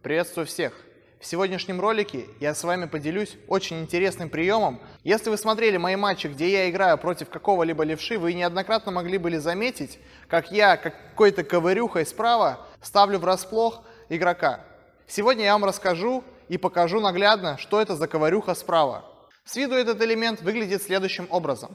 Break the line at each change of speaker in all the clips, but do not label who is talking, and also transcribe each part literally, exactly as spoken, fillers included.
Приветствую всех! В сегодняшнем ролике я с вами поделюсь очень интересным приемом. Если вы смотрели мои матчи, где я играю против какого-либо левши, вы неоднократно могли были заметить, как я какой-то ковырюхой справа ставлю врасплох игрока. Сегодня я вам расскажу и покажу наглядно, что это за ковырюха справа. С виду этот элемент выглядит следующим образом.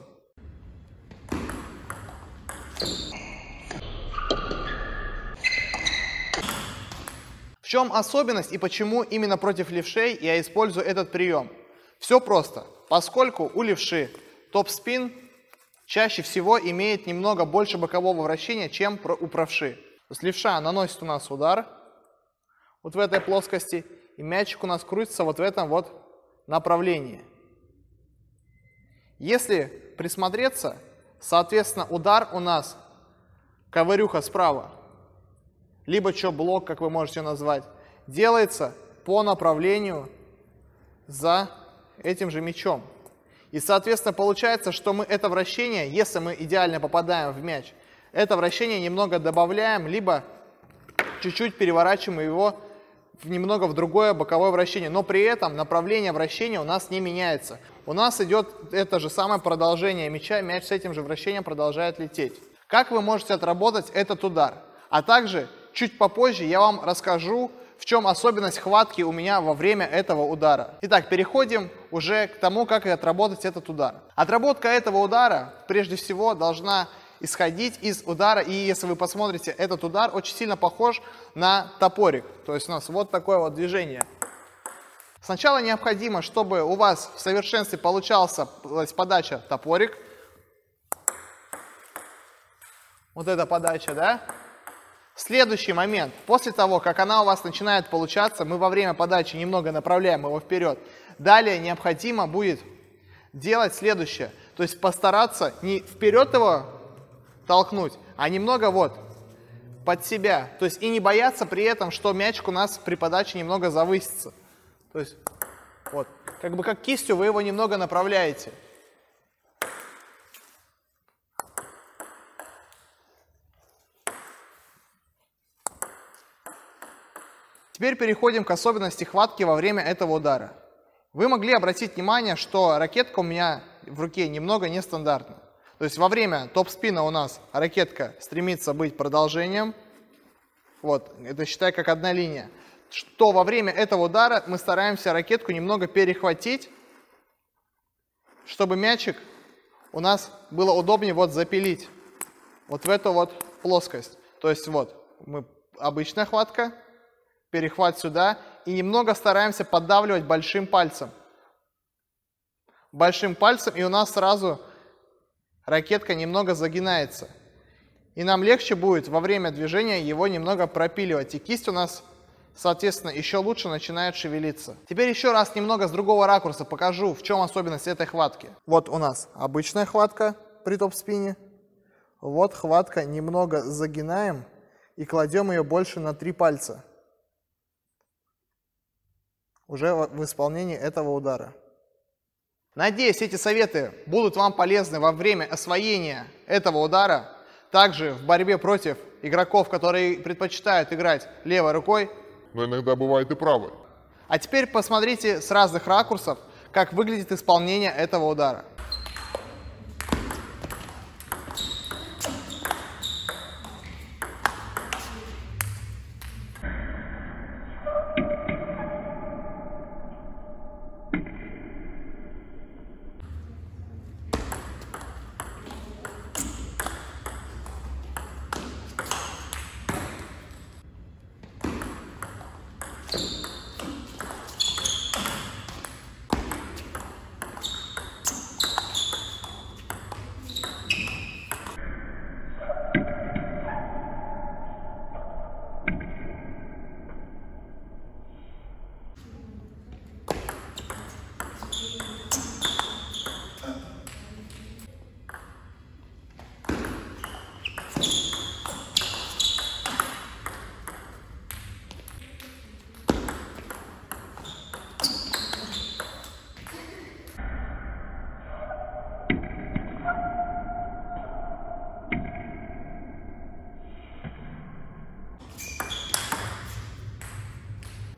В чем особенность и почему именно против левшей я использую этот прием? Все просто. Поскольку у левши топ-спин чаще всего имеет немного больше бокового вращения, чем у правши. То есть левша наносит у нас удар вот в этой плоскости, и мячик у нас крутится вот в этом вот направлении. Если присмотреться, соответственно, удар у нас ковырюха справа, либо чоп-блок, как вы можете назвать, делается по направлению за этим же мячом. И, соответственно, получается, что мы это вращение, если мы идеально попадаем в мяч, это вращение немного добавляем, либо чуть-чуть переворачиваем его в немного в другое боковое вращение. Но при этом направление вращения у нас не меняется. У нас идет это же самое продолжение мяча, мяч с этим же вращением продолжает лететь. Как вы можете отработать этот удар? А также чуть попозже я вам расскажу, в чем особенность хватки у меня во время этого удара. Итак, переходим уже к тому, как отработать этот удар. Отработка этого удара, прежде всего, должна исходить из удара. И если вы посмотрите, этот удар очень сильно похож на топорик. То есть у нас вот такое вот движение. Сначала необходимо, чтобы у вас в совершенстве получался подача топорик. Вот эта подача, да? Следующий момент. После того, как она у вас начинает получаться, мы во время подачи немного направляем его вперед. Далее необходимо будет делать следующее. То есть постараться не вперед его толкнуть, а немного вот под себя. То есть и не бояться при этом, что мячик у нас при подаче немного завысится. То есть вот, как бы как кистью вы его немного направляете. Теперь переходим к особенности хватки во время этого удара. Вы могли обратить внимание, что ракетка у меня в руке немного нестандартна. То есть во время топ-спина у нас ракетка стремится быть продолжением. Вот, это считай как одна линия. Что во время этого удара мы стараемся ракетку немного перехватить, чтобы мячик у нас было удобнее вот запилить вот в эту вот плоскость. То есть вот мы обычная хватка. Перехват сюда и немного стараемся поддавливать большим пальцем. Большим пальцем, и у нас сразу ракетка немного загинается. И нам легче будет во время движения его немного пропиливать. И кисть у нас, соответственно, еще лучше начинает шевелиться. Теперь еще раз немного с другого ракурса покажу, в чем особенность этой хватки. Вот у нас обычная хватка при топ-спине. Вот хватка, немного загинаем и кладем ее больше на три пальца. Уже в исполнении этого удара. Надеюсь, эти советы будут вам полезны во время освоения этого удара. Также в борьбе против игроков, которые предпочитают играть левой рукой.
Но иногда бывает и правой.
А теперь посмотрите с разных ракурсов, как выглядит исполнение этого удара.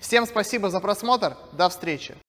Всем спасибо за просмотр. До встречи.